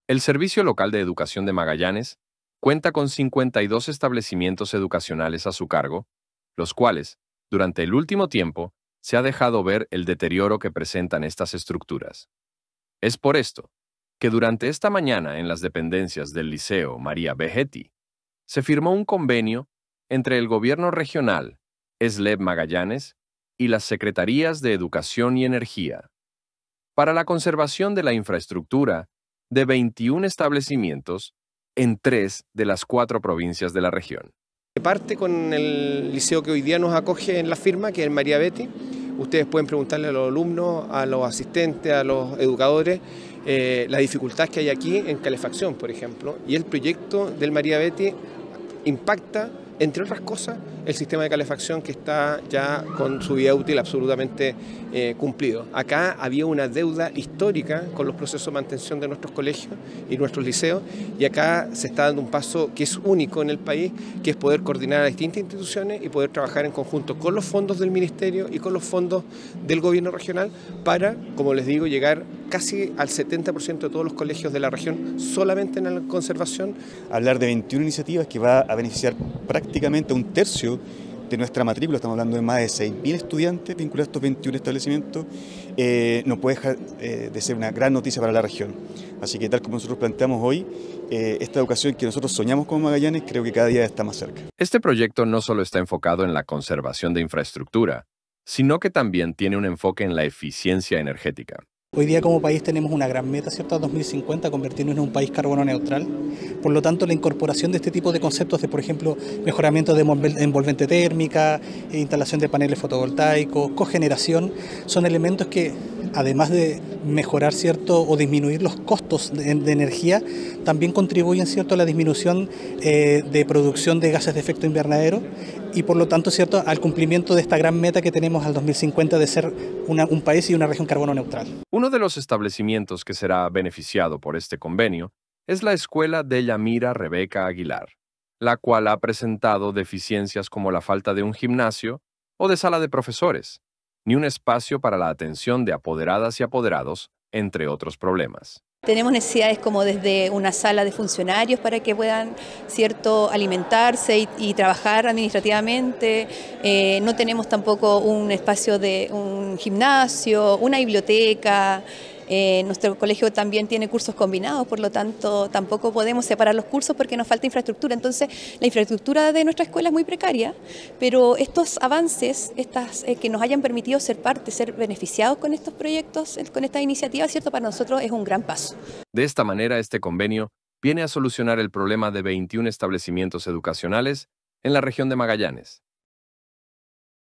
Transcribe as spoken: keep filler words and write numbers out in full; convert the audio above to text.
El Servicio Local de Educación de Magallanes cuenta con cincuenta y dos establecimientos educacionales a su cargo, los cuales, durante el último tiempo, se ha dejado ver el deterioro que presentan estas estructuras. Es por esto que durante esta mañana en las dependencias del Liceo María Begetti se firmó un convenio entre el Gobierno Regional, SLEP Magallanes y las Secretarías de Educación y Energía para la conservación de la infraestructura de veintiún establecimientos en tres de las cuatro provincias de la región. Parte con el liceo que hoy día nos acoge en la firma, que es el María Begetti. Ustedes pueden preguntarle a los alumnos, a los asistentes, a los educadores, eh, las dificultades que hay aquí en calefacción, por ejemplo. Y el proyecto del María Begetti impacta, entre otras cosas, el sistema de calefacción que está ya con su vida útil absolutamente eh, cumplido. Acá había una deuda histórica con los procesos de mantención de nuestros colegios y nuestros liceos, y acá se está dando un paso que es único en el país, que es poder coordinar a distintas instituciones y poder trabajar en conjunto con los fondos del Ministerio y con los fondos del Gobierno regional para, como les digo, llegar casi al setenta por ciento de todos los colegios de la región solamente en la conservación. Hablar de veintiuna iniciativas que va a beneficiar prácticamente a un tercio de nuestra matrícula, estamos hablando de más de seis mil estudiantes vinculados a estos veintiún establecimientos, eh, no puede dejar eh, de ser una gran noticia para la región. Así que tal como nosotros planteamos hoy, eh, esta educación que nosotros soñamos como Magallanes, creo que cada día está más cerca. Este proyecto no solo está enfocado en la conservación de infraestructura, sino que también tiene un enfoque en la eficiencia energética. Hoy día como país tenemos una gran meta, ¿cierto?, a dos mil cincuenta, convertirnos en un país carbono neutral. Por lo tanto, la incorporación de este tipo de conceptos de, por ejemplo, mejoramiento de envolvente térmica, instalación de paneles fotovoltaicos, cogeneración, son elementos que, además de mejorar, ¿cierto?, o disminuir los costos de, de energía, también contribuyen, ¿cierto?, a la disminución eh, de producción de gases de efecto invernadero y, por lo tanto, ¿cierto?, al cumplimiento de esta gran meta que tenemos al dos mil cincuenta de ser una, un país y una región carbono neutral. Uno de los establecimientos que será beneficiado por este convenio es la Escuela de Yamira Rebeca Aguilar, la cual ha presentado deficiencias como la falta de un gimnasio o de sala de profesores, ni un espacio para la atención de apoderadas y apoderados, entre otros problemas. Tenemos necesidades como desde una sala de funcionarios para que puedan, cierto, alimentarse y, y trabajar administrativamente. Eh, no tenemos tampoco un espacio de un gimnasio, una biblioteca. Eh, nuestro colegio también tiene cursos combinados, por lo tanto tampoco podemos separar los cursos porque nos falta infraestructura. Entonces la infraestructura de nuestra escuela es muy precaria, pero estos avances, estas, eh, que nos hayan permitido ser parte, ser beneficiados con estos proyectos, con esta iniciativa, cierto, para nosotros es un gran paso. De esta manera, este convenio viene a solucionar el problema de veintiún establecimientos educacionales en la región de Magallanes.